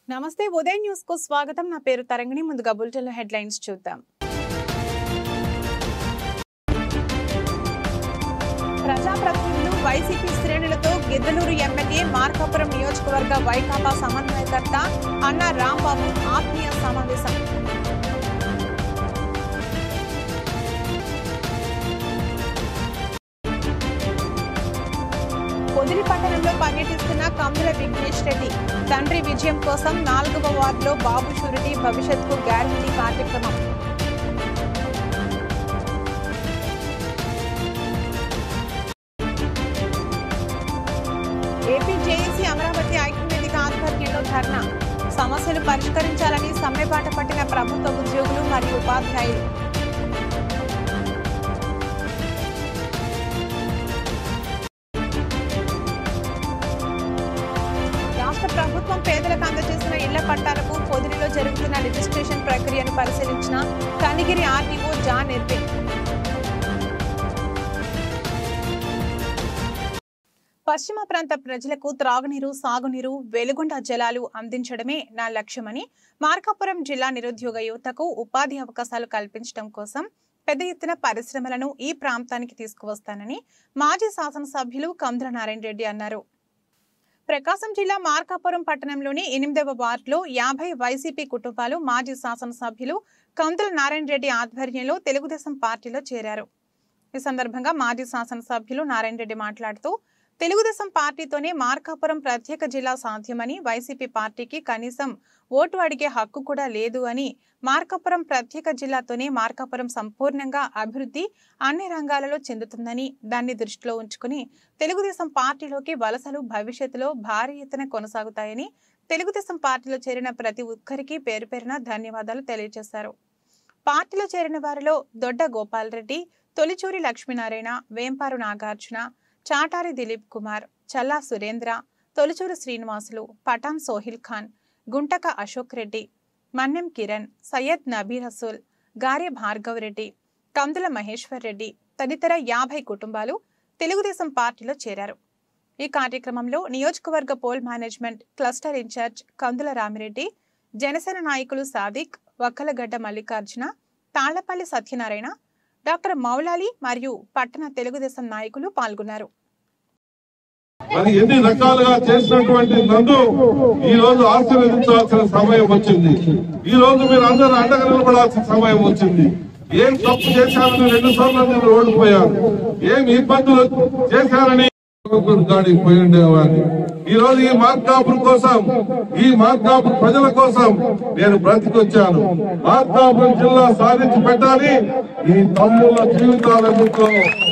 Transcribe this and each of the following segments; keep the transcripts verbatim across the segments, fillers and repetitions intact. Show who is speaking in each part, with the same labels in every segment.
Speaker 1: నమస్తే ఉదయ న్యూస్ కు స్వాగతం. నా పేరు తరంగిణి. ముందుగా బులెటిన్ హెడ్లైన్స్ చూద్దాం. ప్రజాప్రతినిధులు వైసీపీ శ్రేణులతో గిద్దలూరు ఎమ్మెల్యే మార్కాపురం నియోజకవర్గ వైకాపా సమన్వయకర్త అన్న రాంబాబు ఆత్మీయ సమావేశం. పొదిలి పట్టణంలో పర్యటిస్తున్న కందుల విఘ్నేష్ రెడ్డి తండ్రి విజయం కోసం నాలుగవ వార్డులో బాబు షూరిటీ భవిష్యత్కు గ్యారంటీ కార్యక్రమం. ఏపీ జేఏసీ అమరావతి ఐక్యవేదిక ఆధ్వర్యంలో ధర్నా. సమస్యలు పరిష్కరించాలని సమ్మెబాట పట్టిన ప్రభుత్వ ఉద్యోగులు మరియు ఉపాధ్యాయులు. ప్రభుత్వం పేదలకు అందజేసిన ఇళ్ల పట్టాలకు పొదిలిలో జరుగుతున్న రిజిస్ట్రేషన్ ప్రక్రియను పరిశీలించిన కనిగిరి ఆర్డీఓ జాన్ ఎర్విన్. పశ్చిమ ప్రాంత ప్రజలకు త్రాగునీరు, సాగునీరు, వెలుగొండ జలాలు అందించడమే నా లక్ష్యమని మార్కాపురం జిల్లా నిరుద్యోగ యువతకు ఉపాధి అవకాశాలు కల్పించడం కోసం పెద్ద ఎత్తున పరిశ్రమలను ఈ ప్రాంతానికి తీసుకువస్తానని మాజీ శాసనసభ్యులు కందుల నారాయణ రెడ్డి అన్నారు. ప్రకాశం జిల్లా మార్కాపురం పట్టణంలోని ఎనిమిదవ వార్డులో యాభై వైసీపీ కుటుంబాలు మాజీ శాసనసభ్యులు కందుల నారాయణ రెడ్డి ఆధ్వర్యంలో తెలుగుదేశం పార్టీలో చేరారు. ఈ సందర్భంగా మాజీ శాసనసభ్యులు నారాయణ రెడ్డి మాట్లాడుతూ తెలుగుదేశం పార్టీతోనే మార్కాపురం ప్రత్యేక జిల్లా సాధ్యమని, వైసీపీ పార్టీకి కనీసం ఓటు అడిగే హక్కు కూడా లేదు అని, మార్కాపురం ప్రత్యేక జిల్లాతోనే మార్కాపురం సంపూర్ణంగా అభివృద్ధి అన్ని రంగాలలో చెందుతుందని, దాన్ని దృష్టిలో ఉంచుకుని తెలుగుదేశం పార్టీలోకి వలసలు భవిష్యత్తులో భారీ ఎత్తున కొనసాగుతాయని, తెలుగుదేశం పార్టీలో చేరిన ప్రతి ఒక్కరికి పేరు పేరున ధన్యవాదాలు తెలియజేశారు. పార్టీలో చేరిన వారిలో దొడ్డ గోపాల్ రెడ్డి, తొలిచూరి లక్ష్మీనారాయణ, వేంపారు నాగార్జున, చాటారి దిలీప్ కుమార్, చల్లా సురేంద్ర, తొలిచూరు శ్రీనివాసులు, పఠాన్ సోహిల్ ఖాన్, గుంటక అశోక్ రెడ్డి, మన్నెం కిరణ్, సయ్యద్ నబీ రసూల్, గార్య భార్గవ్ రెడ్డి, కందుల మహేశ్వర్ రెడ్డి తదితర యాభై కుటుంబాలు తెలుగుదేశం పార్టీలో చేరారు. ఈ కార్యక్రమంలో నియోజకవర్గ poll management cluster incharge Kandula Ramireddy, Janasena నాయకులు సాదిక్, వక్కలగడ్డ మల్లికార్జున, తాళ్లపల్లి సత్యనారాయణ, డాక్టర్ మౌలాలి మరియు పట్టణ తెలుగుదేశం నాయకులు పాల్గొన్నారు.
Speaker 2: మరి ఎన్ని రకాలుగా చేసినటువంటి నన్ను ఈ రోజు ఆశీర్వదించాల్సిన సమయం వచ్చింది. ఈ రోజు మీరు అందరూ అండగా నిలబడాల్సిన సమయం వచ్చింది. ఏం తప్పు చేశారని రెండు సార్లు నేను ఓడిపోయాను, ఏం ఇబ్బందులు చేశారని గాడికి పోయి ఉండేవాడిని. ఈ రోజు ఈ మార్కాపురం కోసం, ఈ మార్కాపురం ప్రజల కోసం నేను బ్రతికొచ్చాను. మార్కాపురం జిల్లా సాధించి పెట్టాలి, ఈ తమ్ముళ్ళ జీవితాలన్నింటిలో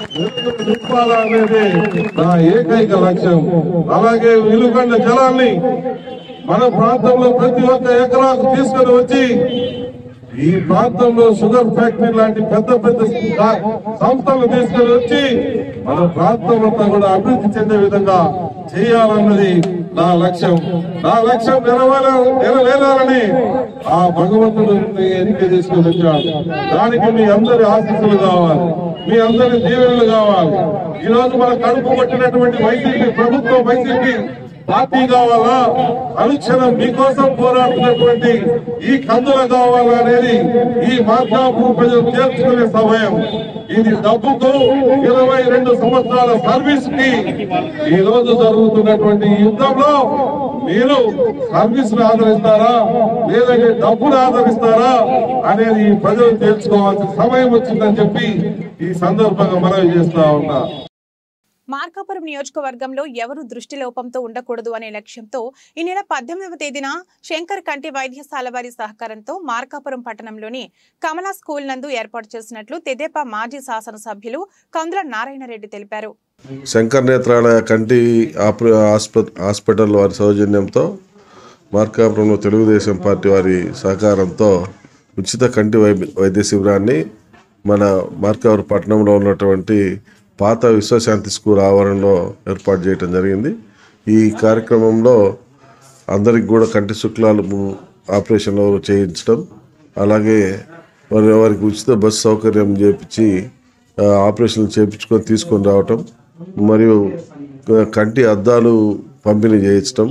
Speaker 2: నింపాలనేది నా ఏకైక లక్ష్యం. అలాగే వెలుగొండ జలాన్ని మన ప్రాంతంలో ప్రతి ఒక్క ఎకరాకు తీసుకుని వచ్చి ఈ ప్రాంతంలో షుగర్ ఫ్యాక్టరీ లాంటి పెద్ద పెద్ద సంస్థలు తీసుకుని వచ్చి మన ప్రాంతం అంతా కూడా అభివృద్ధి చెందే విధంగా చేయాలన్నది నా లక్ష్యం. నా లక్ష్యం నెరవేర నెరవేరాలని ఆ భగవంతుడు ఎన్నిక తీసుకుని వచ్చాడు. దానికి మీ అందరి ఆశీస్సులు కావాలి, మీ అందరి దీవెనలు కావాలి. ఈ రోజు మన కడుపు పట్టినటువంటి వైసీపీ ప్రభుత్వం, వైసీపీ పార్టీ కావాలా, అనుక్షణం మీకోసం పోరాడుతున్నటువంటి ఈ కందుల కావాలా అనేది ఈ మార్కాపురం ప్రజలు చేర్చుకునే సమయం. ఇది డబ్బుకు ఇరవై రెండు సంవత్సరాల సర్వీస్ కి ఈ రోజు జరుగుతున్నటువంటి యుద్ధంలో మీరు సర్వీస్ ను ఆదరిస్తారా లేదంటే డబ్బును ఆదరిస్తారా అనేది ఈ ప్రజలు తెలుసుకోవాల్సిన సమయం వచ్చిందని చెప్పి ఈ సందర్భంగా మనవి చేస్తా ఉన్నా.
Speaker 1: మార్కాపురం నియోజకవర్గంలో ఎవరు దృష్టి లోపంతో ఉండకూడదు అనే లక్ష్యంతో ఈ నెల పద్దెనిమిదవ తేదీన శంకర్ కంటి వైద్యశాల వారి సహకారంతో మార్కాపురం పట్టణంలోని కమలా స్కూల్ నందు ఏర్పాటు చేసినట్లు తెదేపా మాజీ శాసనసభ్యులు కందుల నారాయణ రెడ్డి తెలిపారు.
Speaker 3: శంకర్ నేత్రాలయ కంటి హాస్పిటల్ వారి సౌజన్యంతో మార్కాపురంలో తెలుగుదేశం పార్టీ వారి సహకారంతో ఉచిత కంటి వైద్య శిబిరాన్ని మన మార్కాపురం పట్టణంలో ఉన్నటువంటి పాత విశ్వశాంతి స్కూల్ ఆవరణలో ఏర్పాటు చేయడం జరిగింది. ఈ కార్యక్రమంలో అందరికి కూడా కంటి శుక్లాలు ఆపరేషన్లు చేయించడం, అలాగే వారి వారికి ఉచిత బస్సు సౌకర్యం చేపించి ఆపరేషన్లు చేయించుకొని తీసుకొని రావటం, మరియు కంటి అద్దాలు పంపిణీ చేయించడం,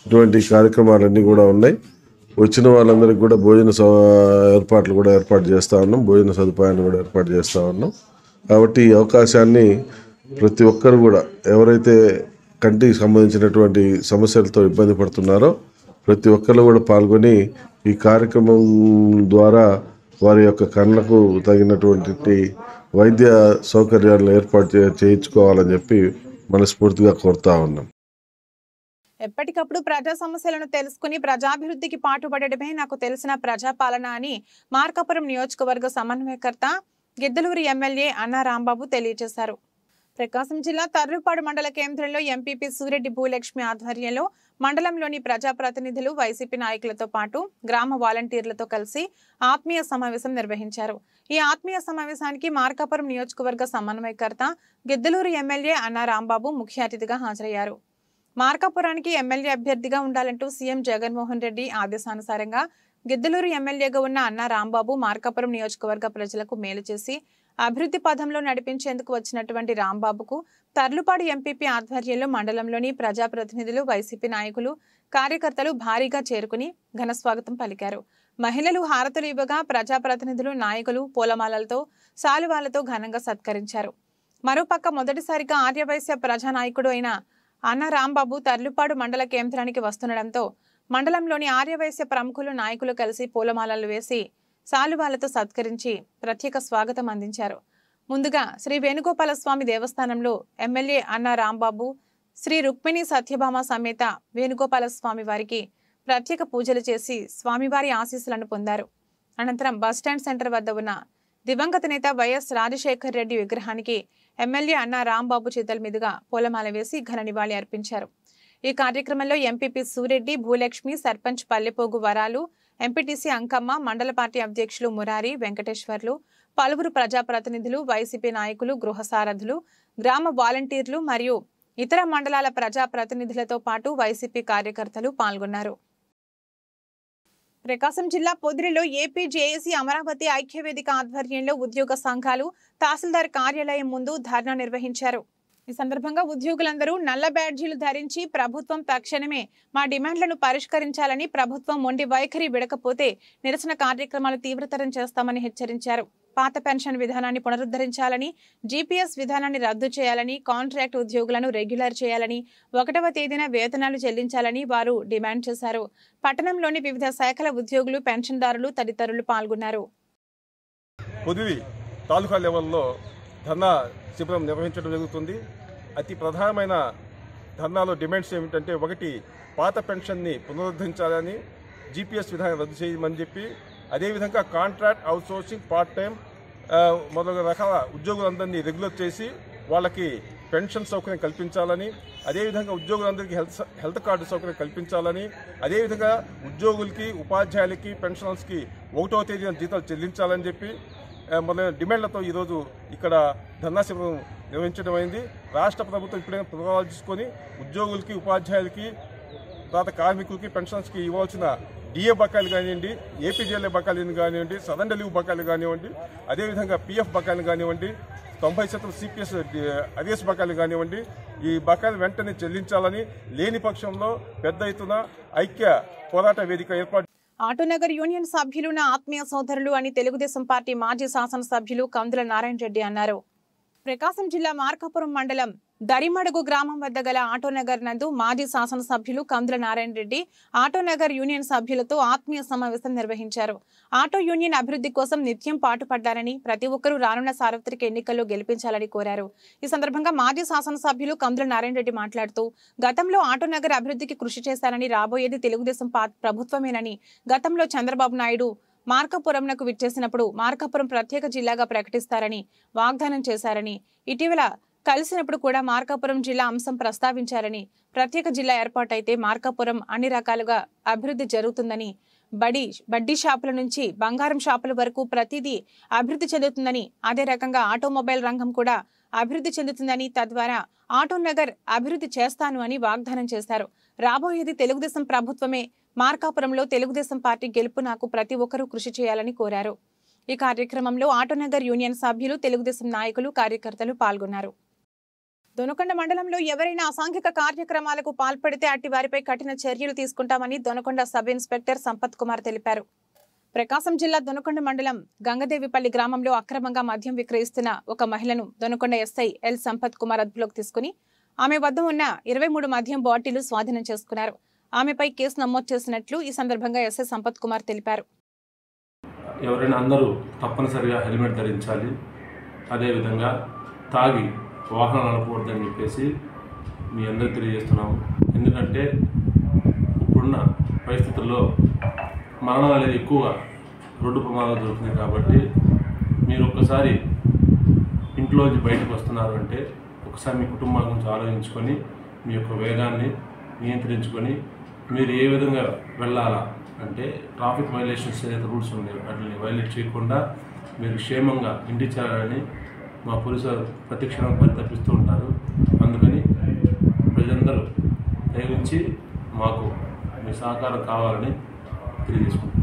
Speaker 3: ఇటువంటి కార్యక్రమాలన్నీ కూడా ఉన్నాయి. వచ్చిన వాళ్ళందరికీ కూడా భోజన ఏర్పాట్లు కూడా ఏర్పాటు చేస్తూ ఉన్నాం, భోజన సదుపాయాన్ని కూడా ఏర్పాటు చేస్తూ ఉన్నాం. కాబట్టి ఈ అవకాశాన్ని ప్రతి ఒక్కరు కూడా ఎవరైతే కంటికి సంబంధించినటువంటి సమస్యలతో ఇబ్బంది పడుతున్నారో ప్రతి ఒక్కరు కూడా పాల్గొని ఈ కార్యక్రమం ద్వారా వారి యొక్క కళ్ళకు తగినటువంటి వైద్య సౌకర్యాలను ఏర్పాటు చే చేయించుకోవాలని చెప్పి మనస్ఫూర్తిగా కోరుతా ఉన్నాం.
Speaker 1: ఎప్పటికప్పుడు ప్రజా సమస్యలను తెలుసుకుని ప్రజాభివృద్ధికి పాటుపడడమే నాకు తెలిసిన ప్రజాపాలన అని మార్కాపురం నియోజకవర్గ సమన్వయకర్త గిద్దలూరు ఎమ్మెల్యే అన్నా రాంబాబు తెలియజేశారు. ప్రకాశం జిల్లా తర్లుపాడు మండల కేంద్రంలో ఎంపీపీ సూరెడ్డి భూలక్ష్మి ఆధ్వర్యంలో మండలంలోని ప్రజాప్రతినిధులు, వైసీపీ నాయకులతో పాటు గ్రామ వాలంటీర్లతో కలిసి ఆత్మీయ సమావేశం నిర్వహించారు. ఈ ఆత్మీయ సమావేశానికి మార్కాపురం నియోజకవర్గ సమన్వయకర్త గిద్దలూరు ఎమ్మెల్యే అన్నా రాంబాబు ముఖ్య అతిథిగా హాజరయ్యారు. మార్కాపురానికి ఎమ్మెల్యే అభ్యర్థిగా ఉండాలంటూ సీఎం జగన్మోహన్ రెడ్డి ఆదేశానుసారంగా గిద్దలూరు ఎమ్మెల్యేగా ఉన్న అన్నా రాంబాబు మార్కాపురం నియోజకవర్గ ప్రజలకు మేలు చేసి అభివృద్ధి పథంలో నడిపించేందుకు వచ్చినటువంటి రాంబాబుకు తర్లుపాడు ఎంపీపీ ఆధ్వర్యంలో మండలంలోని ప్రజాప్రతినిధులు, వైసీపీ నాయకులు, కార్యకర్తలు భారీగా చేరుకుని ఘన స్వాగతం పలికారు. మహిళలు హారతులు ఇవ్వగా ప్రజాప్రతినిధులు, నాయకులు పూలమాలలతో, శాలువాలతో ఘనంగా సత్కరించారు. మరోపక్క మొదటిసారిగా ఆర్యవైశ్య ప్రజానాయకుడు అయిన అన్నా రాంబాబు తర్లుపాడు మండల కేంద్రానికి వస్తుండటంతో మండలంలోని ఆర్యవైశ్య ప్రముఖులు, నాయకులు కలిసి పూలమాలలు వేసి శాలువాలతో సత్కరించి ప్రత్యేక స్వాగతం అందించారు. ముందుగా శ్రీ వేణుగోపాల స్వామి దేవస్థానంలో ఎమ్మెల్యే అన్నా రాంబాబు శ్రీ రుక్మిణి సత్యభామ సమేత వేణుగోపాల స్వామి వారికి ప్రత్యేక పూజలు చేసి స్వామివారి ఆశీస్సులను పొందారు. అనంతరం బస్టాండ్ సెంటర్ వద్ద ఉన్న దివంగత నేత వైఎస్ రాజశేఖర్ రెడ్డి విగ్రహానికి ఎమ్మెల్యే అన్నా రాంబాబు చేతుల మీదుగా పూలమాల వేసి ఘన నివాళి అర్పించారు. ఈ కార్యక్రమంలో ఎంపీపీ సూరెడ్డి భూలక్ష్మి, సర్పంచ్ పల్లెపోగు వరాలు, ఎంపీటీసీ అంకమ్మ, మండల పార్టీ అధ్యక్షులు మురారి, వెంకటేశ్వర్లు, పలువురు ప్రజాప్రతినిధులు, వైసీపీ నాయకులు, గృహ సారథులు, గ్రామ వాలంటీర్లు మరియు ఇతర మండలాల ప్రజాప్రతినిధులతో పాటు వైసీపీ కార్యకర్తలు పాల్గొన్నారు. ప్రకాశం జిల్లా పొదిలిలో ఏపీ జేఏసీ అమరావతి ఐక్యవేదిక ఆధ్వర్యంలో ఉద్యోగ సంఘాలు తహసీల్దార్ కార్యాలయం ముందు ధర్నా నిర్వహించారు. ఈ సందర్భంగా ఉద్యోగులందరూ నల్ల బ్యాడ్జీలు ధరించి ప్రభుత్వం తక్షణమే మా డిమాండ్లను పరిష్కరించాలని, ప్రభుత్వం మొండి వైఖరి విడకపోతే నిరసన కార్యక్రమాలు తీవ్రతరం చేస్తామని హెచ్చరించారు. పాత పెన్షన్ విధానాన్ని పునరుద్ధరించాలని, జీపీఎస్ విధానాన్ని రద్దు చేయాలని, కాంట్రాక్ట్ ఉద్యోగులను రెగ్యులర్ చేయాలని, ఒకటవ తేదీన వేతనాలు చెల్లించాలని వారు డిమాండ్ చేశారు. పట్టణంలోని వివిధ శాఖల ఉద్యోగులు, పెన్షన్దారులు తదితరులు పాల్గొన్నారు.
Speaker 4: పొదిలి తాలూకా లెవెల్లో ధర్నా శిబిరం నిర్వహించడం జరుగుతుంది. అతి ప్రధానమైన ధర్నాలో డిమాండ్స్ ఏమిటంటే, ఒకటి పాత పెన్షన్ని పునరుద్ధరించాలని, జీపీఎస్ విధానం రద్దు చేయమని చెప్పి, అదేవిధంగా కాంట్రాక్ట్, అవుట్సోర్సింగ్, పార్ట్ టైం మొదలగు రకాల ఉద్యోగులందరినీ రెగ్యులర్ చేసి వాళ్ళకి పెన్షన్ సౌకర్యం కల్పించాలని, అదేవిధంగా ఉద్యోగులందరికీ హెల్త్ హెల్త్ కార్డు సౌకర్యం కల్పించాలని, అదేవిధంగా ఉద్యోగులకి, ఉపాధ్యాయులకి, పెన్షనర్స్కి ఒకటో తేదీన జీతాలు చెల్లించాలని చెప్పి మొదలైన డిమాండ్లతో ఈరోజు ఇక్కడ ధర్నా శిబిరం నిర్వహించడం అయింది. రాష్ట్ర ప్రభుత్వం ఇప్పుడైనా ప్రతిపాదనలు తీసుకొని ఉద్యోగులకి, ఉపాధ్యాయులకి, తర్వాత కార్మికులకి, పెన్షనర్స్కి ఇవ్వాల్సిన డిఏ బకాయిలు కానివ్వండి, ఏపీజీఎల్ఏ బకాయిలు కానివ్వండి, సదన్ రిలీవ్ బకాయిలు కానివ్వండి, అదేవిధంగా పీఎఫ్ బకాయిలు కానివ్వండి, తొంభై శాతం సిపిఎస్ అరిఎస్ బకాయిలు కానివ్వండి, ఈ బకాయిలు వెంటనే చెల్లించాలని, లేని పక్షంలో పెద్ద ఎత్తున ఐక్య పోరాట వేదిక ఏర్పాటు.
Speaker 1: ఆటోనగర్ యూనియన్ సభ్యులు నా ఆత్మీయ సోదరులు అని తెలుగుదేశం పార్టీ మాజీ శాసనసభ్యులు కందుల నారాయణ రెడ్డి అన్నారు. ప్రకాశం జిల్లా మార్కాపురం మండలం దరిమడుగు గ్రామం వద్ద గల ఆటోనగర్ నందు మాజీ శాసనసభ్యులు కందుల నారాయణ రెడ్డి ఆటోనగర్ యూనియన్ సభ్యులతో ఆత్మీయ సమావేశం నిర్వహించారు. ఆటో యూనియన్ అభివృద్ధి కోసం నిత్యం పాటుపడ్డారని, ప్రతి ఒక్కరూ రానున్న సార్వత్రిక ఎన్నికల్లో గెలిపించాలని కోరారు. ఈ సందర్భంగా మాజీ శాసనసభ్యులు కందుల నారాయణ రెడ్డి మాట్లాడుతూ, గతంలో ఆటోనగర్ అభివృద్ధికి కృషి చేశారని, రాబోయేది తెలుగుదేశం ప్రభుత్వమేనని, గతంలో చంద్రబాబు నాయుడు మార్కాపురంకు విచ్చేసినప్పుడు మార్కాపురం ప్రత్యేక జిల్లాగా ప్రకటిస్తారని వాగ్దానం చేశారని, ఇటీవల కలిసినప్పుడు కూడా మార్కాపురం జిల్లా అంశం ప్రస్తావించారని, ప్రత్యేక జిల్లా ఏర్పాటైతే మార్కాపురం అన్ని రకాలుగా అభివృద్ధి జరుగుతుందని, బడి బడ్డీ షాపుల నుంచి బంగారం షాపుల వరకు ప్రతిదీ అభివృద్ధి చెందుతుందని, అదే రకంగా ఆటోమొబైల్ రంగం కూడా అభివృద్ధి చెందుతుందని, తద్వారా ఆటోనగర్ అభివృద్ధి చేస్తాను అని వాగ్దానం చేశారు. రాబోయేది తెలుగుదేశం ప్రభుత్వమే, మార్కాపురంలో తెలుగుదేశం పార్టీ గెలుపు నాకు ప్రతి ఒక్కరూ కృషి చేయాలని కోరారు. ఈ కార్యక్రమంలో ఆటోనగర్ యూనియన్ సభ్యులు, తెలుగుదేశం నాయకులు, కార్యకర్తలు పాల్గొన్నారు. దొనకొండ మండలంలో ఎవరైనా అసాంఘిక కార్యక్రమాలకు పాల్పడితే అట్టి వారిపై కఠిన చర్యలు తీసుకుంటామని దొనకొండ సబ్ ఇన్స్పెక్టర్ సంపత్ కుమార్ తెలిపారు. ప్రకాశం జిల్లా దొనకొండ మండలం గంగదేవిపల్లి గ్రామంలో అక్రమంగా మద్యం విక్రయిస్తున్న ఒక మహిళను దొనకొండ ఎస్ఐ ఎల్ సంపత్ కుమార్ అదుపులోకి తీసుకుని ఆమె వద్ద ఉన్న ఇరవై మూడు మద్యం బాటిళ్లు స్వాధీనం చేసుకున్నారు. ఆమెపై కేసు నమోదు చేసినట్లు ఈ సందర్భంగా ఎస్ఐ సంపత్ కుమార్ తెలిపారు.
Speaker 5: ఎవరైనా అందరూ తప్పనిసరిగా హెల్మెట్ ధరించాలి. అదేవిధంగా తాగి వాహనాలు నడపకూడదని చెప్పేసి మీ అందరికీ తెలియజేస్తున్నాము. ఎందుకంటే ఇప్పుడున్న పరిస్థితుల్లో మరణాలు అనేది ఎక్కువగా రోడ్డు ప్రమాదాలు జరుగుతున్నాయి. కాబట్టి మీరు ఒక్కసారి ఇంట్లోంచి బయటకు వస్తున్నారు అంటే ఒకసారి మీ కుటుంబాల గురించి ఆలోచించుకొని మీ యొక్క వేగాన్ని నియంత్రించుకొని మీరు ఏ విధంగా వెళ్ళాలా అంటే ట్రాఫిక్ వైలేషన్స్ ఏదైతే రూల్స్ ఉన్నాయో వాటిని వైలేట్ చేయకుండా మీరు క్షేమంగా ఇంటికి చేరాలని మా పోలీసులు ప్రతిక్షణం పరితపిస్తూ ఉంటారు. అందుకని ప్రజలందరూ దయవించి మాకు మీ సహకారం కావాలని తెలియజేసుకుంటున్నాను.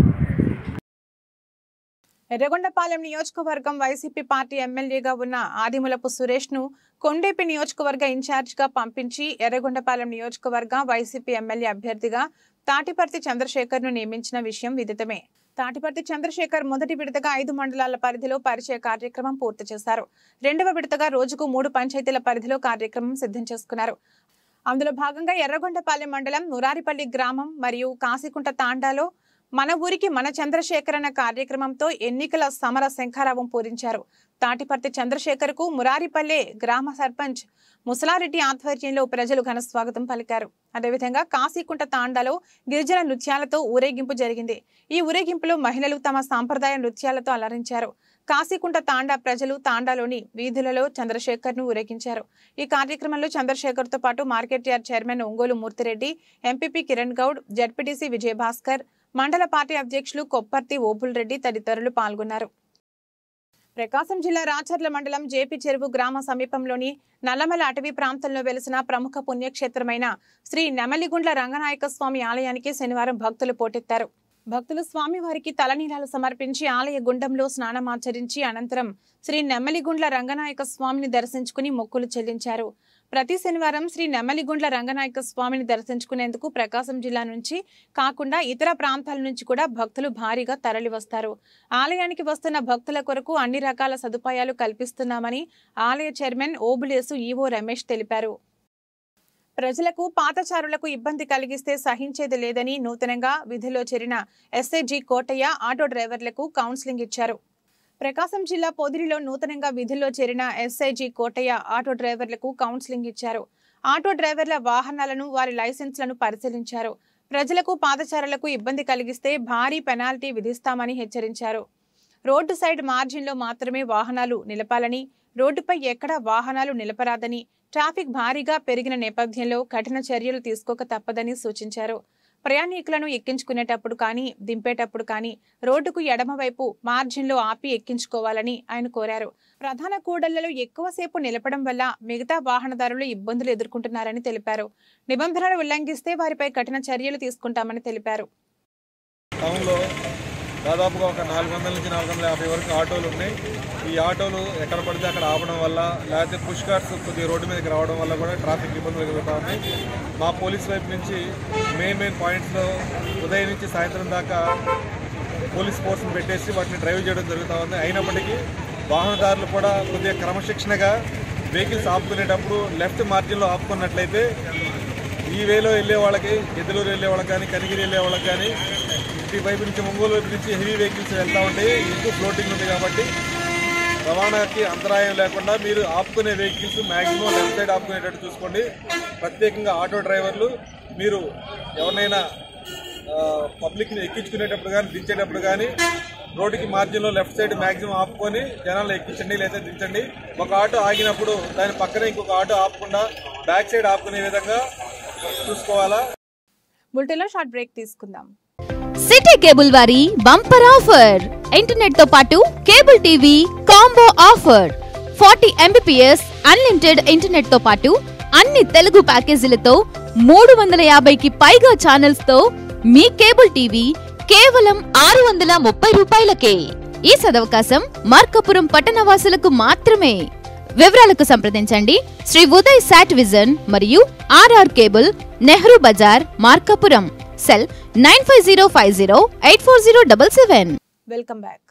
Speaker 1: ఎర్రగొండపాలెం నియోజకవర్గం వైసీపీ పార్టీ ఎమ్మెల్యేగా ఉన్న ఆదిమూలపు సురేష్ ను కొండేపి నియోజకవర్గ ఇన్ఛార్జ్ గా పంపించి ఎర్రగొండపాలెం నియోజకవర్గ వైసీపీ ఎమ్మెల్యే అభ్యర్థిగా తాటిపర్తి చంద్రశేఖర్ ను నియమించిన విషయం విదితమే. తాటిపర్తి చంద్రశేఖర్ మొదటి విడతగా ఐదు మండలాల పరిధిలో పరిచయ కార్యక్రమం పూర్తి చేశారు. రెండవ విడతగా రోజుకు మూడు పంచాయతీల పరిధిలో కార్యక్రమం సిద్ధం చేసుకున్నారు. అందులో భాగంగా ఎర్రగొండపాలెం మండలం మురారిపల్లి గ్రామం మరియు కాశీకుంట తాండాలో మన ఊరికి మన చంద్రశేఖర్ అన్న కార్యక్రమంతో ఎన్నికల సమర శంఖారావం పూరించారు. తాటిపర్తి చంద్రశేఖర్ కు మురారిపల్లె గ్రామ సర్పంచ్ ముసలారెడ్డి ఆధ్వర్యంలో ప్రజలు ఘన స్వాగతం పలికారు. అదేవిధంగా కాశీకుంట తాండాలో గిరిజన నృత్యాలతో ఊరేగింపు జరిగింది. ఈ ఊరేగింపులో మహిళలు తమ సాంప్రదాయ నృత్యాలతో అలరించారు. కాశీకుంట తాండా ప్రజలు తాండాలోని వీధులలో చంద్రశేఖర్ ను ఊరేగించారు. ఈ కార్యక్రమంలో చంద్రశేఖర్ తో పాటు market yard chairman Ongole Murthyreddy, MPP Kiran Goud, ZPTC Vijayabhaskar, మండల పార్టీ అధ్యక్షులు కొప్పర్తి ఓబుల్ రెడ్డి తదితరులు పాల్గొన్నారు. ప్రకాశం జిల్లా రాచర్ల మండలం జేపీ చెరువు గ్రామ సమీపంలోని నల్లమల అటవీ ప్రాంతంలో వెలిసిన ప్రముఖ పుణ్యక్షేత్రమైన శ్రీ నెమలిగుండ్ల రంగనాయక స్వామి ఆలయానికి శనివారం భక్తులు పోటెత్తారు. భక్తులు స్వామివారికి తలనీలాలు సమర్పించి ఆలయ గుండంలో స్నానమాచరించి అనంతరం శ్రీ నెమలిగుండ్ల రంగనాయక స్వామిని దర్శించుకుని మొక్కులు చెల్లించారు. ప్రతి శనివారం శ్రీ నెమలిగుండ్ల రంగనాయక స్వామిని దర్శించుకునేందుకు ప్రకాశం జిల్లా నుంచి కాకుండా ఇతర ప్రాంతాల నుంచి కూడా భక్తులు భారీగా తరలి వస్తారు. ఆలయానికి వస్తున్న భక్తుల కొరకు అన్ని రకాల సదుపాయాలు కల్పిస్తున్నామని ఆలయ చైర్మన్ ఓబులేసు ఈవో రమేష్ తెలిపారు. ప్రజలకు పాతచారులకు ఇబ్బంది కలిగిస్తే సహించేది లేదని నూతనంగా విధిలో చేరిన ఎస్ఐజీ కోటయ్య ఆటో డ్రైవర్లకు కౌన్సిలింగ్ ఇచ్చారు. ప్రకాశం జిల్లా పొదిలిలో నూతనంగా విధుల్లో చేరిన ఎస్ఐజీ కోటయ్య ఆటో డ్రైవర్లకు కౌన్సిలింగ్ ఇచ్చారు. ఆటో డ్రైవర్ల వాహనాలను వారి లైసెన్స్లను పరిశీలించారు. ప్రజలకు పాదచారులకు ఇబ్బంది కలిగిస్తే భారీ పెనాల్టీ విధిస్తామని హెచ్చరించారు. రోడ్డు సైడ్ మార్జిన్లో మాత్రమే వాహనాలు నిలపాలని, రోడ్డుపై ఎక్కడా వాహనాలు నిలపరాదని, ట్రాఫిక్ భారీగా పెరిగిన నేపథ్యంలో కఠిన చర్యలు తీసుకోక తప్పదని సూచించారు. ప్రయాణికులను ఎక్కించుకునేటప్పుడు కానీ దింపేటప్పుడు కానీ రోడ్డుకు ఎడమవైపు మార్జిన్లో ఆపి ఎక్కించుకోవాలని ఆయన కోరారు. ప్రధాన కూడళ్లలో ఎక్కువసేపు నిలపడం వల్ల మిగతా వాహనదారులు ఇబ్బందులు ఎదుర్కొంటున్నారని తెలిపారు. నిబంధనలు ఉల్లంఘిస్తే వారిపై కఠిన చర్యలు తీసుకుంటామని తెలిపారు.
Speaker 4: టౌన్లో దాదాపుగా ఒక నాలుగు వందల నుంచి నాలుగు వందల యాభై వరకు ఆటోలు ఉన్నాయి. ఈ ఆటోలు ఎక్కడ పడితే అక్కడ ఆపడం వల్ల, లేకపోతే పుష్ కార్స్ కొద్దిగా రోడ్డు మీదకి రావడం వల్ల కూడా ట్రాఫిక్ ఇబ్బందులు కలుగుతూ ఉన్నాయి. మా పోలీస్ వైపు నుంచి మెయిన్ మెయిన్ పాయింట్స్లో ఉదయం నుంచి సాయంత్రం దాకా పోలీస్ ఫోర్స్ని పెట్టేసి వాటిని డ్రైవ్ చేయడం జరుగుతూ ఉంది. అయినప్పటికీ వాహనదారులు కూడా కొద్దిగా క్రమశిక్షణగా వెహికల్స్ ఆపుకునేటప్పుడు లెఫ్ట్ మార్జిన్లో ఆపుకున్నట్లయితే ఈ వేలో వెళ్ళే వాళ్ళకి, ఎద్దులూరు వెళ్ళే వాళ్ళకి కానీ, కనిగిరి వెళ్ళే వాళ్ళకి కానీ, ఇటు వైపు నుంచి ఒంగోలు వైపు నుంచి హెవీ వెహికల్స్ వెళ్తూ ఉంటాయి. ఎక్కువ ఫ్లోటింగ్ ఉంది కాబట్టి రవాణాకి అంతరాయం లేకుండా మీరు ఆపుకునే వెహికల్స్ మ్యాక్సిమం లెఫ్ట్ సైడ్ ఆపుకునేటట్టు చూసుకోండి. ప్రత్యేకంగా ఆటో డ్రైవర్లు మీరు ఎవరినైనా పబ్లిక్ని ఎక్కించుకునేటప్పుడు కానీ దించేటప్పుడు కానీ రోడ్డుకి మార్జిన్లో లెఫ్ట్ సైడ్ మ్యాక్సిమం ఆపుకొని జనాలు ఎక్కించండి లేదా దించండి. ఒక ఆటో ఆగినప్పుడు దాని పక్కనే ఇంకొక ఆటో ఆపకుండా బ్యాక్ సైడ్ ఆపుకునే విధంగా చూసుకోవాలా.
Speaker 1: బులెటిన్లో షార్ట్ బ్రేక్ తీసుకుందాం.
Speaker 6: సిటీ కేబుల్ వారి బంపర్ ఆఫర్, ఇంటర్నెట్ తో పాటు cable TV combo offer. Forty Mbps unlimited internet తో పాటు అన్ని తెలుగు ప్యాకేజీలతో మూడు వందల యాభైకి పైగా ఛానల్స్ తో మీ కేబుల్ టీవీ కేవలం ఆరు వందల ముప్పై రూపాయలకే. ఈ సదవకాశం మార్కాపురం పట్టణవాసులకు మాత్రమే. వివరాలకు సంప్రదించండి శ్రీ ఉదయ్ సాట్ విజన్ మరియు RR cable, Nehru Bazar, Markapuram. Cell nine five zero five zero eight four zero seven seven.
Speaker 1: Welcome back.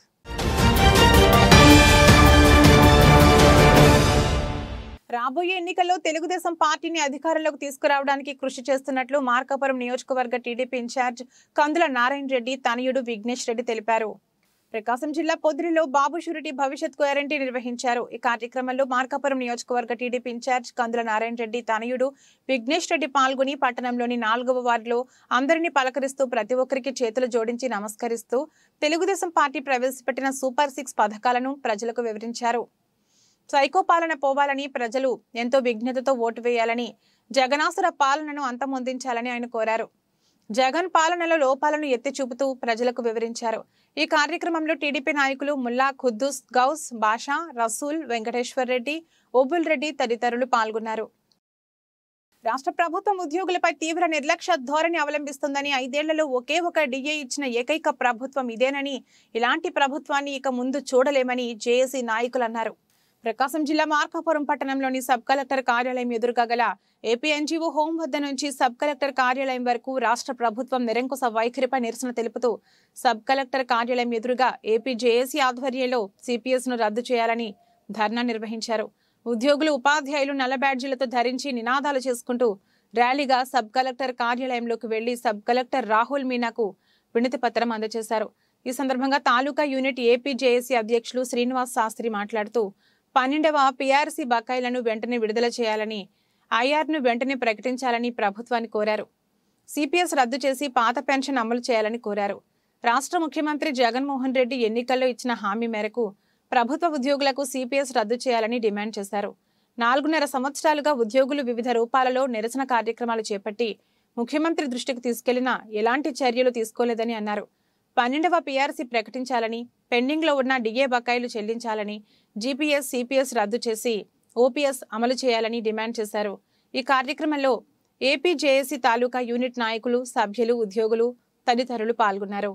Speaker 1: రాబోయే ఎన్నికల్లో తెలుగుదేశం పార్టీని అధికారంలోకి తీసుకురావడానికి కృషి చేస్తున్నట్లు మార్కాపురం నియోజకవర్గ టీడీపీ ఇన్ఛార్జ్ కందుల నారాయణ రెడ్డి తనయుడు విఘ్నేష్ రెడ్డి తెలిపారు. ప్రకాశం జిల్లా పొదిలిలో బాబు షూరిటీ భవిష్యత్ గ్యారంటీ నిర్వహించారు. ఈ కార్యక్రమంలో మార్కాపురం నియోజకవర్గ టీడీపీ ఇన్ఛార్జ్ కందుల నారాయణ రెడ్డి తనయుడు విఘ్నేష్ రెడ్డి పాల్గొని పట్టణంలోని నాలుగవ వార్డులో అందరినీ పలకరిస్తూ ప్రతి ఒక్కరికి చేతులు జోడించి నమస్కరిస్తూ తెలుగుదేశం పార్టీ ప్రవేశపెట్టిన సూపర్ సిక్స్ పథకాలను ప్రజలకు వివరించారు. సైకో పాలన పోవాలని, ప్రజలు ఎంతో విజ్ఞతతో ఓటు వేయాలని, జగనాసుర పాలనను అంతమొందించాలని ఆయన కోరారు. జగన్ పాలనలో లోపాలను ఎత్తి చూపుతూ ప్రజలకు వివరించారు. ఈ కార్యక్రమంలో టీడీపీ నాయకులు ముల్లా ఖుద్దూస్, గౌస్, బాషా, రసూల్, వెంకటేశ్వర్ రెడ్డి, ఓబుల్ రెడ్డి తదితరులు పాల్గొన్నారు. రాష్ట్ర ప్రభుత్వం ఉద్యోగులపై తీవ్ర నిర్లక్ష్య ధోరణి అవలంబిస్తుందని, ఐదేళ్లలో ఒకే ఒక డిఏ ఇచ్చిన ఏకైక ప్రభుత్వం ఇదేనని, ఇలాంటి ప్రభుత్వాన్ని ఇక ముందు చూడలేమని జేఏసీ నాయకులు అన్నారు. ప్రకాశం జిల్లా మార్కాపురం పట్టణంలోని సబ్ కలెక్టర్ కార్యాలయం ఎదురుగా గల ఏపీ ఎన్జీఓ హోం వద్ద నుంచి సబ్ కలెక్టర్ కార్యాలయం వరకు రాష్ట్ర ప్రభుత్వం నిరంకుశ వైఖరిపై నిరసన తెలుపుతూ సబ్ కలెక్టర్ కార్యాలయం ఎదురుగా ఏపీ జేఏసీ ఆధ్వర్యంలో సిపిఎస్ ను రద్దు చేయాలని ధర్నా నిర్వహించారు. ఉద్యోగులు, ఉపాధ్యాయులు నల్ల బ్యాడ్జీలతో ధరించి నినాదాలు చేసుకుంటూ ర్యాలీగా సబ్ కలెక్టర్ కార్యాలయంలోకి వెళ్లి సబ్ కలెక్టర్ రాహుల్ మీనాకు వినతి పత్రం అందజేశారు. ఈ సందర్భంగా తాలూకా యూనిట్ ఏపీ జేఏసీ అధ్యక్షులు శ్రీనివాస్ శాస్త్రి మాట్లాడుతూ పన్నెండవ పీఆర్సీ బకాయిలను వెంటనే విడుదల చేయాలని, ఐఆర్ను వెంటనే ప్రకటించాలని ప్రభుత్వాన్ని కోరారు. సిపిఎస్ రద్దు చేసి పాత పెన్షన్ అమలు చేయాలని కోరారు. రాష్ట్ర ముఖ్యమంత్రి జగన్మోహన్ రెడ్డి ఎన్నికల్లో ఇచ్చిన హామీ మేరకు ప్రభుత్వ ఉద్యోగులకు సిపిఎస్ రద్దు చేయాలని డిమాండ్ చేశారు. నాలుగున్నర సంవత్సరాలుగా ఉద్యోగులు వివిధ రూపాలలో నిరసన కార్యక్రమాలు చేపట్టి ముఖ్యమంత్రి దృష్టికి తీసుకెళ్లినా ఎలాంటి చర్యలు తీసుకోలేదని అన్నారు. పన్నెండవ పీఆర్సీ ప్రకటించాలని, పెండింగ్ లో ఉన్న డిఏ బకాయిలు చెల్లించాలని, జీపీఎస్, సిపిఎస్ రద్దు చేసి ఓపీఎస్ అమలు చేయాలని డిమాండ్ చేశారు. ఈ కార్యక్రమంలో ఏపీ జేఏసీ తాలూకా యూనిట్ నాయకులు, సభ్యులు, ఉద్యోగులు తదితరులు పాల్గొన్నారు.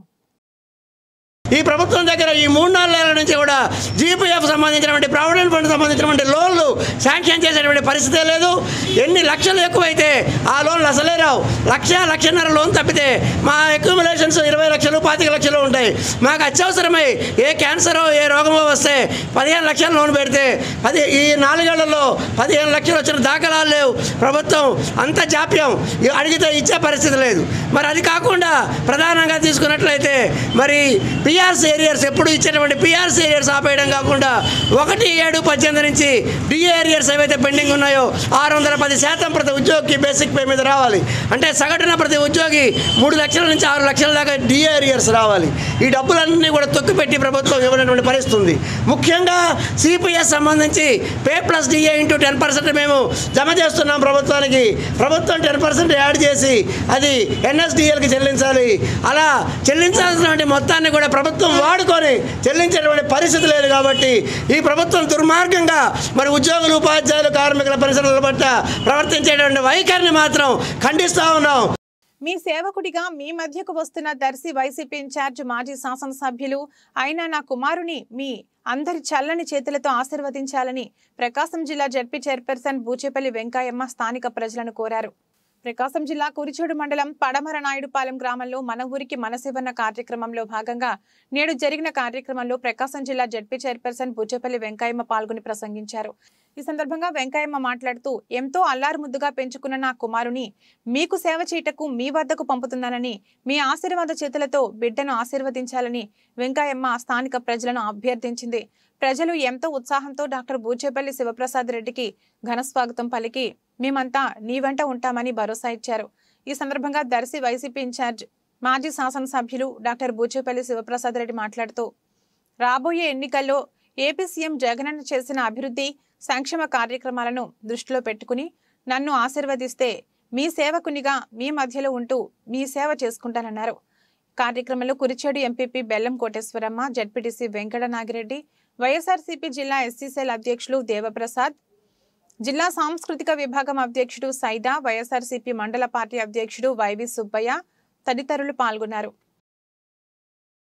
Speaker 7: ఈ ప్రభుత్వం దగ్గర ఈ మూడు నాలుగు నెలల నుంచి కూడా జీపీఎఫ్ సంబంధించినటువంటి ప్రావిడెంట్ ఫండ్ సంబంధించినటువంటి లోన్లు శాంక్షన్ చేసేటువంటి పరిస్థితే లేదు. ఎన్ని లక్షలు ఎక్కువైతే ఆ లోన్లు అసలే రావు. లక్ష లక్షన్నర లోన్ తప్పితే మా అక్యుములేషన్స్ ఇరవై లక్షలు పాతిక లక్షలు ఉంటాయి. మాకు అత్యవసరమై ఏ క్యాన్సరో ఏ రోగమో వస్తే పదిహేను లక్షలు లోన్ పెడితే పది ఈ నాలుగేళ్లలో పదిహేను లక్షలు వచ్చిన దాఖలాలు లేవు. ప్రభుత్వం అంత జాప్యం, అడిగితే ఇచ్చే పరిస్థితి లేదు. మరి అది కాకుండా ప్రధానంగా తీసుకున్నట్లయితే మరి పిఆర్సీ ఏరియర్స్ ఎప్పుడు ఇచ్చేటువంటి పిఆర్సీ ఏరియర్స్ ఆపేయడం కాకుండా ఒకటి ఏడు పద్దెనిమిది నుంచి డిఏ ఏరియర్స్ ఏవైతే పెండింగ్ ఉన్నాయో ఆరు వందల పది శాతం ప్రతి ఉద్యోగికి బేసిక్ పే మీద రావాలి. అంటే సగటున ప్రతి ఉద్యోగి మూడు లక్షల నుంచి ఆరు లక్షల దాకా డిఏ ఏరియర్స్ రావాలి. ఈ డబ్బులన్నీ కూడా తొక్కిపెట్టి ప్రభుత్వం ఇవ్వనటువంటి పరిస్థితి ఉంది. ముఖ్యంగా సిపిఎస్ సంబంధించి pay plus DA into ten percent మేము జమ చేస్తున్నాం ప్రభుత్వానికి. ప్రభుత్వం టెన్ పర్సెంట్ యాడ్ చేసి అది ఎన్ఎస్డిఎల్కి చెల్లించాలి. అలా చెల్లించాల్సినటువంటి మొత్తాన్ని కూడా ప్రభుత్వం వాడుకొని చెల్లించేటువంటి పరిస్థితి లేదు. కాబట్టి ఈ ప్రభుత్వం దుర్మార్గంగా మరి ఉద్యోగులు, ఉపాధ్యాయులు, కార్మికుల పెన్షన్ల పట్ల ప్రవర్తించేటువంటి వైఖరిని మాత్రం ఖండిస్తూ ఉన్నాం.
Speaker 1: మీ సేవకుడిగా మీ మధ్యకు వస్తున్న దర్శి వైసీపీ ఇన్ఛార్జ్ మాజీ శాసనసభ్యులు అయిన నా కుమారుని మీ అందరి చల్లని చేతులతో ఆశీర్వదించాలని ప్రకాశం జిల్లా జడ్పీ చైర్పర్సన్ బూచేపల్లి వెంకయ్యమ్మ స్థానిక ప్రజలను కోరారు. ప్రకాశం జిల్లా కురిచోడు మండలం పడమర నాయుడుపాలెం గ్రామంలో మన ఊరికి మనసేవన్న కార్యక్రమంలో భాగంగా నేడు జరిగిన కార్యక్రమంలో ప్రకాశం జిల్లా జడ్పీ చైర్పర్సన్ బూచేపల్లి వెంకయ్యమ్మ పాల్గొని ప్రసంగించారు. ఈ సందర్భంగా వెంకయ్యమ్మ మాట్లాడుతూ ఎంతో అల్లారు ముద్దుగా పెంచుకున్న నా కుమారుని మీకు సేవ చేయటకు మీ వద్దకు పంపుతున్నానని, మీ ఆశీర్వాద చేతులతో బిడ్డను ఆశీర్వదించాలని వెంకయ్యమ్మ స్థానిక ప్రజలను అభ్యర్థించింది. ప్రజలు ఎంతో ఉత్సాహంతో డాక్టర్ బూచేపల్లి శివప్రసాద్ రెడ్డికి ఘన స్వాగతం పలికి మేమంతా నీ వెంట ఉంటామని భరోసా ఇచ్చారు. ఈ సందర్భంగా దర్శి వైసీపీ ఇన్ఛార్జ్ మాజీ శాసనసభ్యులు డాక్టర్ బూచేపల్లి శివప్రసాద్ రెడ్డి మాట్లాడుతూ రాబోయే ఎన్నికల్లో ఏపీ సీఎం జగనన్న చేసిన అభివృద్ధి సంక్షేమ కార్యక్రమాలను దృష్టిలో పెట్టుకుని నన్ను ఆశీర్వదిస్తే మీ సేవకునిగా మీ మధ్యలో ఉంటూ మీ సేవ చేసుకుంటానన్నారు. కార్యక్రమంలో కురిచేడు ఎంపీపీ బెల్లం కోటేశ్వరమ్మ, జడ్పీటీసీ వెంకట నాగిరెడ్డి, వైఎస్ఆర్సీపీ జిల్లా ఎస్సీసీఎల్ అధ్యక్షులు దేవప్రసాద్, జిల్లా సాంస్కృతిక విభాగం అధ్యక్షుడు సైదా, వైఎస్ఆర్సీపీ మండల పార్టీ అధ్యక్షుడు వైవి సుబ్బయ్య తదితరులు పాల్గొన్నారు.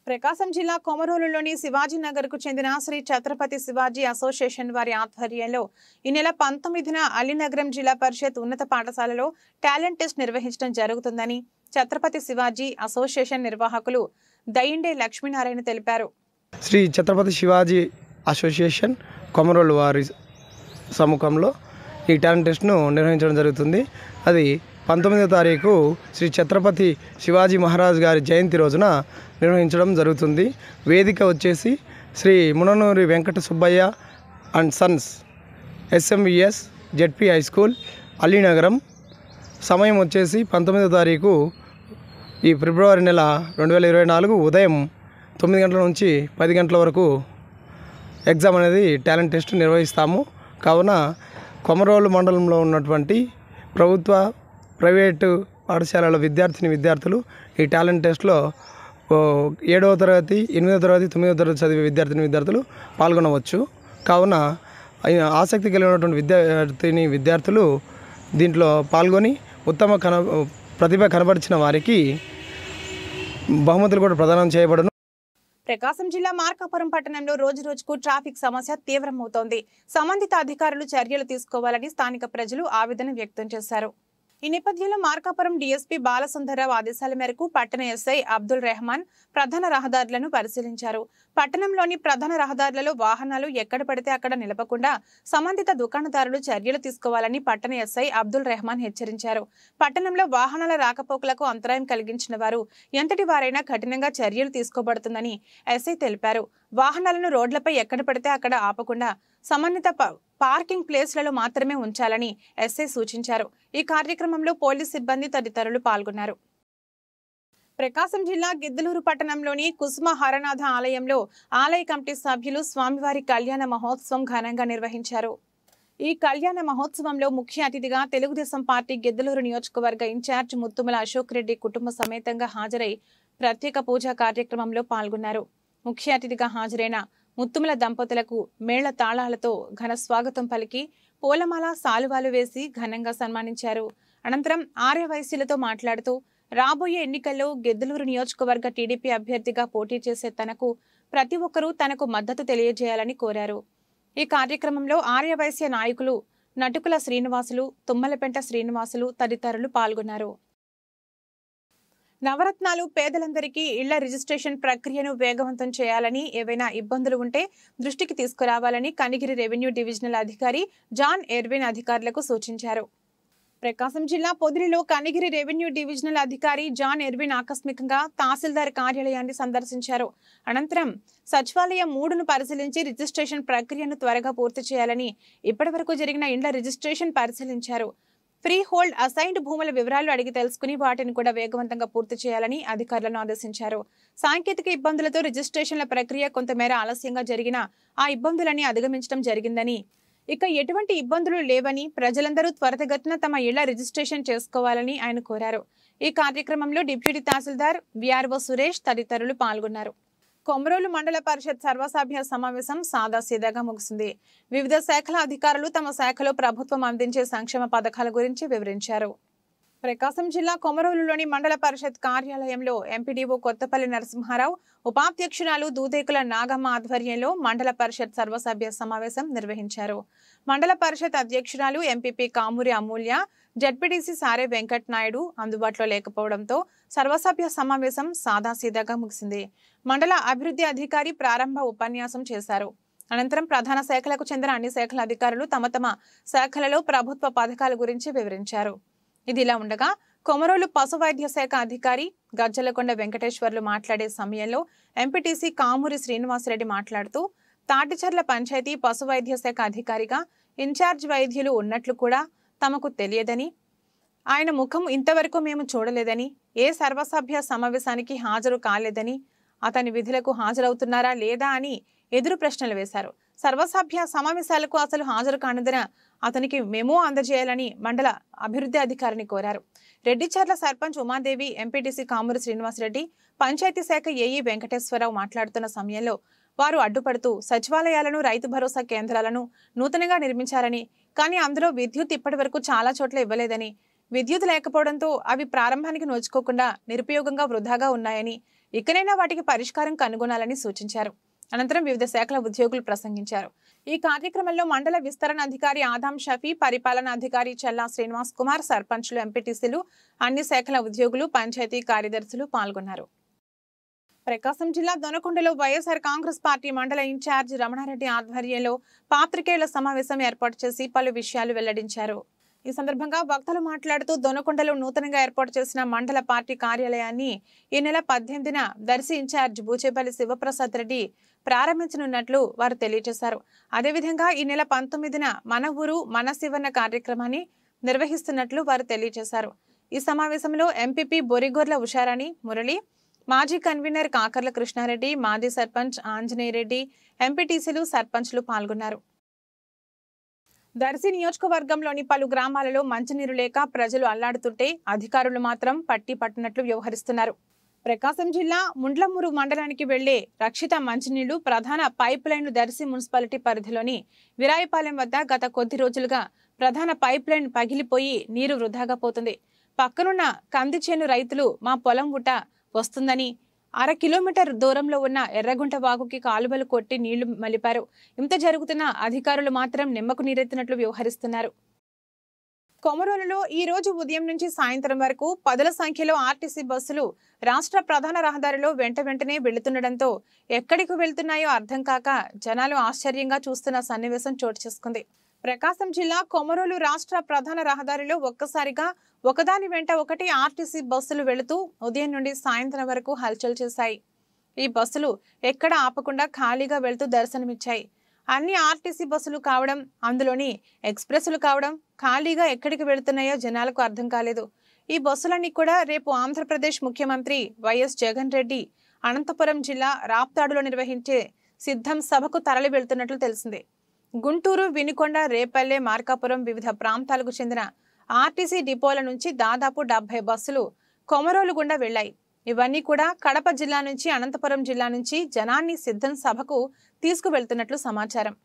Speaker 1: ప్రకాశం జిల్లా కొమరోలులోని శివాజీ నగర్ కు చెందిన శ్రీ ఛత్రపతి శివాజీ అసోసియేషన్ వారి ఆధ్వర్యంలో ఈ నెల పంతొమ్మిదిన అలీనగరం జిల్లా పరిషత్ ఉన్నత పాఠశాలలో టాలెంట్ టెస్ట్ నిర్వహించడం జరుగుతుందని ఛత్రపతి శివాజీ అసోసియేషన్ నిర్వాహకులు దయిండే లక్ష్మీనారాయణ తెలిపారు.
Speaker 8: శ్రీ ఛత్రపతి శివాజీ అసోసియేషన్ కొమరోలు వారి సముఖంలో ఈ టాలెంట్ టెస్ట్ను నిర్వహించడం జరుగుతుంది. అది పంతొమ్మిదో తారీఖు శ్రీ ఛత్రపతి శివాజీ మహారాజ్ గారి జయంతి రోజున నిర్వహించడం జరుగుతుంది. వేదిక వచ్చేసి Shri Munanuri Venkata Subbaiah and sons SMVS ZP high school Alinagaram. సమయం వచ్చేసి పంతొమ్మిదో తారీఖు ఈ ఫిబ్రవరి నెల రెండు వేల ఇరవై నాలుగు ఉదయం తొమ్మిది గంటల నుంచి పది గంటల వరకు ఎగ్జామ్ అనేది టాలెంట్ టెస్ట్ నిర్వహిస్తాము. కావున కొమరోలు మండలంలో ఉన్నటువంటి ప్రభుత్వ ప్రైవేటు పాఠశాలల విద్యార్థిని విద్యార్థులు ఈ టాలెంట్ టెస్ట్లో ఏడవ తరగతి ఎనిమిదవ తరగతి తొమ్మిదవ తరగతి చదివే విద్యార్థిని విద్యార్థులు పాల్గొనవచ్చు. కావున ఆసక్తి కలిగినటువంటి విద్యార్థిని విద్యార్థులు దీంట్లో పాల్గొని ఉత్తమ కన ప్రతిభ కనబరిచిన వారికి బహుమతులు కూడా ప్రదానం చేయబడును.
Speaker 1: ప్రకాశం జిల్లా మార్కాపురం పట్టణంలో రోజు రోజుకు ట్రాఫిక్ సమస్య తీవ్రమవుతోంది. సంబంధిత అధికారులు చర్యలు తీసుకోవాలని స్థానిక ప్రజలు ఆవేదన వ్యక్తం చేశారు. ఈ నేపథ్యంలో మార్కాపురం డీఎస్పీ బాలసుందరరావు ఆదేశాల మేరకు పట్టణ ఎస్ఐ అబ్దుల్ రెహమాన్ ప్రధాన రహదారులను పరిశీలించారు. పట్టణంలోని ప్రధాన రహదారులలో వాహనాలు ఎక్కడ పడితే అక్కడ నిలపకుండా సంబంధిత దుకాణదారులు చర్యలు తీసుకోవాలని పట్టణ ఎస్ఐ అబ్దుల్ రెహమాన్ హెచ్చరించారు. పట్టణంలో వాహనాల రాకపోకలకు అంతరాయం కలిగించిన వారు ఎంతటి వారైనా కఠినంగా చర్యలు తీసుకోబడుతుందని ఎస్ఐ తెలిపారు. వాహనాలను రోడ్లపై ఎక్కడ పడితే అక్కడ ఆపకుండా సంబంధిత పార్కింగ్ ప్లేస్లలో మాత్రమే ఉంచాలని ఎస్ఐ సూచించారు. ఈ కార్యక్రమంలో పోలీస్ సిబ్బంది తదితరులు పాల్గొన్నారు. ప్రకాశం జిల్లా గిద్దలూరు పట్టణంలోని కుసుమ హరనాథ ఆలయంలో ఆలయ కమిటీ సభ్యులు స్వామివారి కళ్యాణ మహోత్సవం ఘనంగా నిర్వహించారు. ఈ కళ్యాణ మహోత్సవంలో ముఖ్య అతిథిగా తెలుగుదేశం పార్టీ గిద్దలూరు నియోజకవర్గ ఇన్ఛార్జ్ ముత్తుమల అశోక్ రెడ్డి కుటుంబ సమేతంగా హాజరై ప్రత్యేక పూజా కార్యక్రమంలో పాల్గొన్నారు. ముఖ్య అతిథిగా హాజరైన ముత్తుమల దంపతులకు మేళ తాళాలతో ఘన స్వాగతం పలికి పూలమాల సాలువాలు వేసి ఘనంగా సన్మానించారు. అనంతరం ఆర్యవైశ్యులతో మాట్లాడుతూ రాబోయే ఎన్నికల్లో గిద్దలూరు నియోజకవర్గ టీడీపీ అభ్యర్థిగా పోటీ చేసే తనకు ప్రతి ఒక్కరూ తనకు మద్దతు తెలియజేయాలని కోరారు. ఈ కార్యక్రమంలో ఆర్యవైశ్య నాయకులు నటుకుల శ్రీనివాసులు, తుమ్మలపెంట శ్రీనివాసులు తదితరులు పాల్గొన్నారు. నవరత్నాలు పేదలందరికీ ఇళ్ల రిజిస్ట్రేషన్ ప్రక్రియను వేగవంతం చేయాలని, ఏవైనా ఇబ్బందులు ఉంటే దృష్టికి తీసుకురావాలని కనిగిరి రెవెన్యూ డివిజనల్ అధికారి జాన్ ఎర్విన్ అధికారులకు సూచించారు. ప్రకాశం జిల్లా పొదిలిలో కనిగిరి రెవెన్యూ డివిజనల్ అధికారి జాన్ ఎర్విన్ ఆకస్మికంగా తహసీల్దార్ కార్యాలయాన్ని సందర్శించారు. అనంతరం సచివాలయం మూడును పరిశీలించి రిజిస్ట్రేషన్ ప్రక్రియను త్వరగా పూర్తి చేయాలని, ఇప్పటివరకు జరిగిన ఇండ్ల రిజిస్ట్రేషన్ పరిశీలించారు. ఫ్రీ హోల్డ్ అసైన్డ్ భూముల వివరాలు అడిగి తెలుసుకుని వాటిని కూడా వేగవంతంగా పూర్తి చేయాలని అధికారులను ఆదేశించారు. సాంకేతిక ఇబ్బందులతో రిజిస్ట్రేషన్ల ప్రక్రియ కొంతమేర ఆలస్యంగా జరిగినా ఆ ఇబ్బందులని అధిగమించడం జరిగిందని, ఇక ఎటువంటి ఇబ్బందులు లేవని, ప్రజలందరూ త్వరితగతిన తమ ఇళ్ల రిజిస్ట్రేషన్ చేసుకోవాలని ఆయన కోరారు. ఈ కార్యక్రమంలో డిప్యూటీ తహసీల్దార్ విఆర్ఓ సురేష్ తదితరులు పాల్గొన్నారు. కొమరోలు మండల పరిషత్ సర్వసభ్య సమావేశం సాదాసీదాగా ముగిసింది. వివిధ శాఖల అధికారులు తమ శాఖలో ప్రభుత్వం అందించే సంక్షేమ పథకాల గురించి వివరించారు. ప్రకాశం జిల్లా కొమరోలులోని మండల పరిషత్ కార్యాలయంలో ఎంపీడీఓ కొత్తపల్లి నరసింహారావు, ఉపాధ్యక్షురాలు దూదేకుల నాగమ్మ ఆధ్వర్యంలో మండల పరిషత్ సర్వసభ్య సమావేశం నిర్వహించారు. మండల పరిషత్ అధ్యక్షురాలు ఎంపీపీ కామూరి అమూల్య, జడ్పీటీసీ సారే వెంకట్ నాయుడు అందుబాటులో లేకపోవడంతో సర్వసభ్య సమావేశం సాదాసీదాగా ముగిసింది. మండల అభివృద్ధి అధికారి ప్రారంభ ఉపన్యాసం చేశారు. అనంతరం ప్రధాన శాఖలకు చెందిన అన్ని శాఖల అధికారులు తమ తమ శాఖలలో ప్రభుత్వ పథకాల గురించి వివరించారు. ఇదిలా ఉండగా కొమరోలు పశు వైద్య శాఖ అధికారి గజ్జలకొండ వెంకటేశ్వర్లు మాట్లాడే సమయంలో ఎంపీటీసీ కామూరి శ్రీనివాసరెడ్డి మాట్లాడుతూ తాటిచర్ల పంచాయతీ పశు వైద్య శాఖ అధికారిగా ఇన్ఛార్జ్ వైద్యులు ఉన్నట్లు కూడా తమకు తెలియదని, ఆయన ముఖం ఇంతవరకు మేము చూడలేదని, ఏ సర్వసభ్య సమావేశానికి హాజరు కాలేదని, అతని విధులకు హాజరవుతున్నారా లేదా అని ఎదురు ప్రశ్నలు వేశారు. సర్వసభ్య సమావేశాలకు అసలు హాజరు కానుదన అతనికి మెమో అందజేయాలని మండల అభివృద్ధి అధికారిని కోరారు. రెడ్డిచర్ల సర్పంచ్ ఉమాదేవి, ఎంపీటీసీ కామూరి శ్రీనివాసరెడ్డి, పంచాయతీ శాఖ ఏఈ వెంకటేశ్వరరావు మాట్లాడుతున్న సమయంలో వారు అడ్డుపడుతూ సచివాలయాలను, రైతు భరోసా కేంద్రాలను నూతనంగా నిర్మించారని, కానీ అందులో విద్యుత్ ఇప్పటి వరకు చాలా చోట్ల ఇవ్వలేదని, విద్యుత్ లేకపోవడంతో అవి ప్రారంభానికి నోచుకోకుండా నిరుపయోగంగా వృధాగా ఉన్నాయని, ఇకనైనా వాటికి పరిష్కారం కనుగొనాలని సూచించారు. అనంతరం వివిధ శాఖల ఉద్యోగులు ప్రసంగించారు. ఈ కార్యక్రమంలో మండల విస్తరణ అధికారి ఆదాం షఫీ, పరిపాలనా అధికారి చల్లా శ్రీనివాస్ కుమార్, సర్పంచ్లు, ఎంపీటీసీలు, అన్ని శాఖల ఉద్యోగులు, పంచాయతీ కార్యదర్శులు పాల్గొన్నారు. ప్రకాశం జిల్లా దొనకొండలో వైఎస్ఆర్ కాంగ్రెస్ పార్టీ మండల ఇన్ఛార్జ్ రమణారెడ్డి ఆధ్వర్యంలో పాత్రికేయుల సమావేశం ఏర్పాటు చేసి పలు విషయాలు వెల్లడించారు. ఈ సందర్భంగా వక్తలు మాట్లాడుతూ దొనకొండలో నూతనంగా ఏర్పాటు చేసిన మండల పార్టీ కార్యాలయాన్ని ఈ నెల పద్దెనిమిదిన దర్శి ఇన్ఛార్జ్ బూచేపల్లి శివప్రసాద్ రెడ్డి ప్రారంభించనున్నట్లు వారు తెలియజేశారు. అదేవిధంగా ఈ నెల పంతొమ్మిదిన మన ఊరు మన శివన్న కార్యక్రమాన్ని నిర్వహిస్తున్నట్లు వారు తెలియజేశారు. ఈ సమావేశంలో ఎంపీపీ బొరిగొర్ల ఉషారాణి మురళి, మాజీ కన్వీనర్ కాకర్ల కృష్ణారెడ్డి, మాజీ సర్పంచ్ ఆంజనేయరెడ్డి, ఎంపీటీసీలు, సర్పంచ్లు పాల్గొన్నారు. దర్శి నియోజకవర్గంలోని పలు గ్రామాలలో మంచినీరు లేక ప్రజలు అల్లాడుతుంటే అధికారులు మాత్రం పట్టి పట్టినట్లు వ్యవహరిస్తున్నారు. ప్రకాశం జిల్లా ముండ్లమూరు మండలానికి వెళ్లే రక్షిత మంచినీళ్లు ప్రధాన పైప్ లైన్లు దర్శి మున్సిపాలిటీ పరిధిలోని విరాయపాలెం వద్ద గత కొద్ది రోజులుగా ప్రధాన పైప్ లైన్ పగిలిపోయి నీరు వృధాగా పోతుంది. పక్కనున్న కందిచేను రైతులు మా పొలం ఊట వస్తుందని అర కిలోమీటర్ దూరంలో ఉన్న ఎర్రగుంట వాగుకి కాలువలు కొట్టి నీళ్లు మలిపారు. ఇంత జరుగుతున్న అధికారులు మాత్రం నిమ్మకు నీరెత్తినట్లు వ్యవహరిస్తున్నారు. కొమరోలులో ఈ రోజు ఉదయం నుంచి సాయంత్రం వరకు పదుల సంఖ్యలో ఆర్టీసీ బస్సులు రాష్ట్ర ప్రధాన రహదారిలో వెంట వెంటనే వెళుతుండటంతో ఎక్కడికి వెళ్తున్నాయో అర్థం కాక జనాలు ఆశ్చర్యంగా చూస్తున్న సన్నివేశం చోటు చేసుకుంది. ప్రకాశం జిల్లా కొమరోలు రాష్ట్ర ప్రధాన రహదారిలో ఒక్కసారిగా ఒకదాని వెంట ఒకటి ఆర్టీసీ బస్సులు వెళుతూ ఉదయం నుండి సాయంత్రం వరకు హల్చల్ చేశాయి. ఈ బస్సులు ఎక్కడ ఆపకుండా ఖాళీగా వెళుతూ దర్శనమిచ్చాయి. అన్ని ఆర్టీసీ బస్సులు కావడం, అందులోని ఎక్స్ప్రెస్లు కావడం, ఖాళీగా ఎక్కడికి వెళుతున్నాయో జనాలకు అర్థం కాలేదు. ఈ బస్సులన్నీ కూడా రేపు ఆంధ్రప్రదేశ్ ముఖ్యమంత్రి వైఎస్ జగన్ రెడ్డి అనంతపురం జిల్లా రాప్తాడులో నిర్వహించే సిద్ధం సభకు తరలి వెళ్తున్నట్లు తెలిసింది. గుంటూరు, వినుకొండ, రేపల్లె, మార్కాపురం వివిధ ప్రాంతాలకు చెందిన ఆర్టీసీ డిపోల నుంచి దాదాపు డెబ్బై బస్సులు కొమరోలు గుండా వెళ్లాయి. ఇవన్నీ కూడా కడప జిల్లా నుంచి అనంతపురం జిల్లా నుంచి జనాన్ని సిద్ధం సభకు తీసుకువెళ్తున్నట్లు సమాచారం.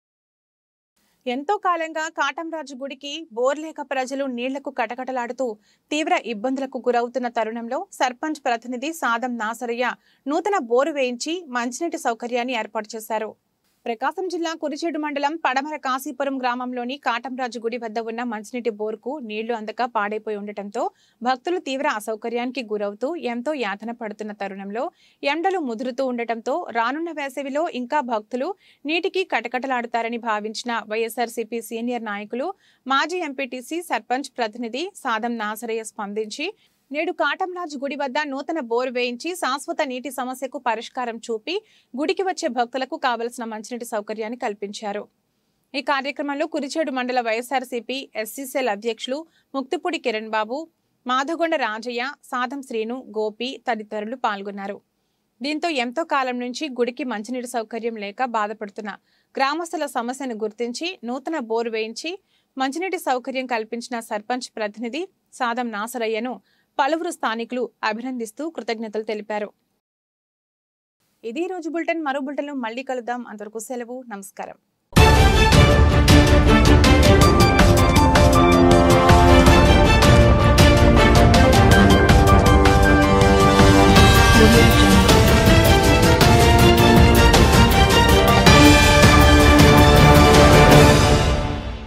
Speaker 1: ఎంతో కాలంగా కాటంరాజు గుడికి బోర్లేక ప్రజలు నీళ్లకు కటకటలాడుతూ తీవ్ర ఇబ్బందులకు గురవుతున్న తరుణంలో సర్పంచ్ ప్రతినిధి సాదం నాసరయ్య నూతన బోరు వేయించి మంచినీటి సౌకర్యాన్ని ఏర్పాటు చేశారు. ప్రకాశం జిల్లా కురిచేడు మండలం పడమర కాశీపురం గ్రామంలోని కాటంరాజు గుడి వద్ద ఉన్న మంచినీటి బోర్కు నీళ్లు అందక పాడైపోయి ఉండటంతో భక్తులు తీవ్ర అసౌకర్యానికి గురవుతూ ఎంతో యాతన పడుతున్న తరుణంలో ఎండలు ముదురుతూ ఉండటంతో రానున్న వేసవిలో ఇంకా భక్తులు నీటికి కటకటలాడుతారని భావించిన వైఎస్ఆర్సీపీ సీనియర్ నాయకులు, మాజీ ఎంపీటీసీ, సర్పంచ్ ప్రతినిధి సాదం నాసరయ్య స్పందించి నేడు కాటంరాజు గుడి వద్ద నూతన బోర్ వేయించి శాశ్వత నీటి సమస్యకు పరిష్కారం చూపి గుడికి వచ్చే భక్తులకు కావలసిన మంచినీటి సౌకర్యాన్ని కల్పించారు. ఈ కార్యక్రమంలో కురిచేడు మండల వైఎస్ఆర్సీపీ ఎస్సీసీఎల్ అధ్యక్షులు ముక్తిపూడి కిరణ్ బాబు, మాధగొండ రాజయ్య, సాదం శ్రీను, గోపి తదితరులు పాల్గొన్నారు. దీంతో ఎంతో కాలం నుంచి గుడికి మంచినీటి సౌకర్యం లేక బాధపడుతున్న గ్రామస్తుల సమస్యను గుర్తించి నూతన బోర్ వేయించి మంచినీటి సౌకర్యం కల్పించిన సర్పంచ్ ప్రతినిధి సాదం నాసరయ్యను పలువురు స్థానికులు అభినందిస్తూ కృతజ్ఞతలు తెలిపారు. ఇది రోజు బులెటిన్. మరో బులెటిన్లో మళ్ళీ కలుద్దాం. అంతవరకు సెలవు. నమస్కారం.